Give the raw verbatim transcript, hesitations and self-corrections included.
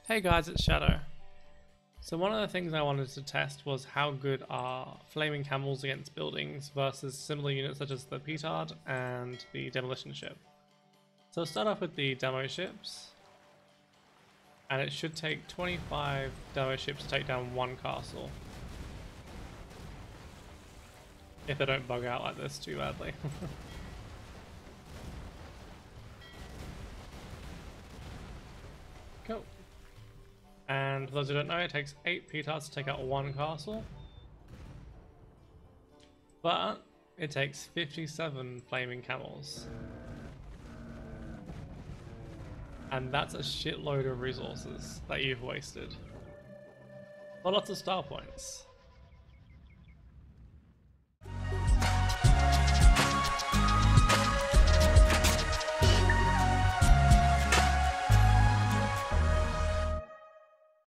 Hey guys, it's Shadow. So one of the things I wanted to test was how good are flaming camels against buildings versus similar units such as the petard and the demolition ship. So I'll start off with the demo ships, and it should take twenty-five demo ships to take down one castle. If they don't bug out like this too badly. Cool. And for those who don't know, it takes eight petards to take out one castle. But it takes fifty-seven flaming camels. And that's a shitload of resources that you've wasted. But lots of star points.